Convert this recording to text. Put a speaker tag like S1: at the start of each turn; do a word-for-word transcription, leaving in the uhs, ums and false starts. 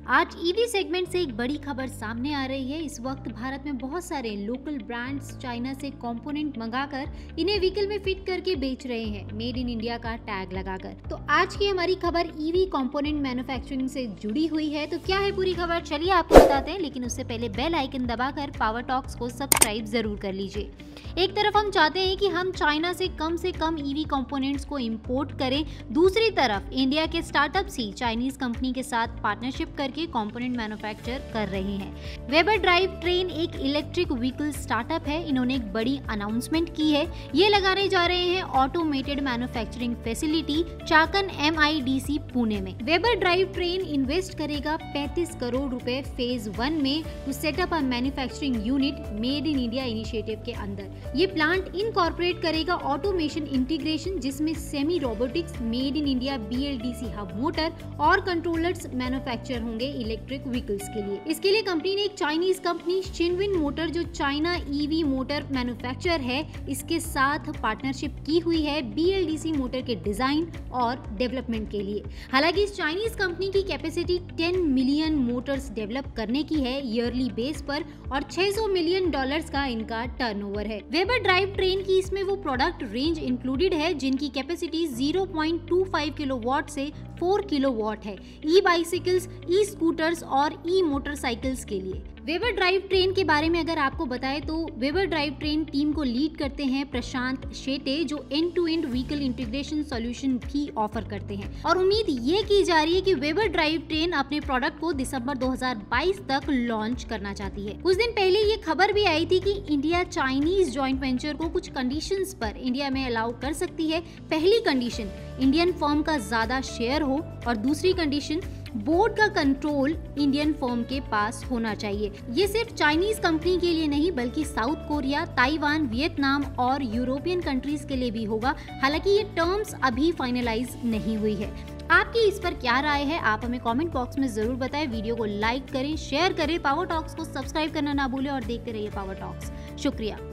S1: आज EV segment से एक बड़ी खबर सामने आ रही है। इस वक्त भारत में बहुत सारे लोकल ब्रांड्स चाइना से कंपोनेंट मंगाकर इन्हें व्हीकल में फिट करके बेच रहे हैं, मेड इन इंडिया का टैग लगाकर। तो आज की हमारी खबर ईवी कंपोनेंट मैन्युफैक्चरिंग से जुड़ी हुई है। तो क्या है पूरी खबर, चलिए आपको बताते हैं। लेकिन उससे पहले बेल आइकन दबाकर पावर टॉक्स को सब्सक्राइब जरूर कर लीजिए। एक तरफ हम चाहते हैं कि हम चाइना से कम से कम ईवी कंपोनेंट्स को इंपोर्ट करें, दूसरी तरफ इंडिया के स्टार्टअप्स ही चाइनीज कंपनी के साथ पार्टनरशिप करके कंपोनेंट मैन्युफैक्चर कर रहे हैं। वेबर ड्राइव ट्रेन एक इलेक्ट्रिक व्हीकल स्टार्टअप है। इन्होंने एक बड़ी अनाउंसमेंट की है। ये लगाने जा रहे हैं automated manufacturing facility Chakan M I D C Pune में। वेबर ड्राइव ट्रेन इन्वेस्ट करेगा पैंतीस करोड़ रुपए फेज वन में to setup a manufacturing unit made in India initiative के अंदर। ये प्लांट इनकॉर्पोरेट करेगा ऑटोमेशन इंटीग्रेशन, जिसमें semi robotics, made in India B L D C hub motor और कंट्रोलर्स मैन्युफैक्चर होंगे इलेक्ट्रिक व्हीकल्स के लिए। इसके लिए कंपनी ने एक चाइनीज कंपनी शिनविन मोटर, जो चाइना ईवी मोटर मैन्युफैक्चरर है, इसके साथ पार्टनरशिप की हुई है B L D C motor के डिजाइन और डेवलपमेंट के लिए। हालांकि इस चाइनीज कंपनी की कैपेसिटी दस मिलियन मोटर्स डेवलप करने की है ईयरली बेस पर और छह सौ मिलियन डॉलर्स का इनका टर्नओवर है। वेबर ड्राइव ट्रेन की इसमें वो प्रोडक्ट रेंज इंक्लूडेड है जिनकी capacity zero point two five kilowatt से फोर किलोवाट है, ई बाइसिकल्स, ई स्कूटर्स और ई मोटरसाइकिल्स के लिए। वेबर ड्राइव ट्रेन के बारे में अगर आपको बताएं तो वेबर ड्राइव ट्रेन टीम को लीड करते हैं प्रशांत शेटे, जो end to end vehicle integration solution भी ऑफर करते हैं। और उम्मीद ये की जा रही है कि वेबर ड्राइव ट्रेन अपने प्रोडक्ट को दिसंबर दो हज़ार बाईस तक लॉन्च करना चाहती है। कुछ दिन पहले ये खबर भी आई थी कि इंडिया चाइनीज जॉइंट वेंचर को कुछ कंडीशंस पर इंडिया में अलाउ कर सकती है। पहली कंडीशन, इंडियन फर्म का ज्यादा शेयर हो, और दूसरी कंडीशन, बोर्ड का कंट्रोल इंडियन फर्म के पास होना चाहिए। ये सिर्फ चाइनीज कंपनी के लिए नहीं बल्कि साउथ कोरिया, ताइवान, वियतनाम और यूरोपियन कंट्रीज के लिए भी होगा। हालांकि ये टर्म्स अभी फाइनलाइज नहीं हुई है। आपकी इस पर क्या राय है, आप हमें कमेंट बॉक्स में जरूर बताएं। वीडियो को लाइक करें, शेयर करें, पावर टॉक्स को सब्सक्राइब करना ना भूलें और देखते रहिए पावर टॉक्स। शुक्रिया।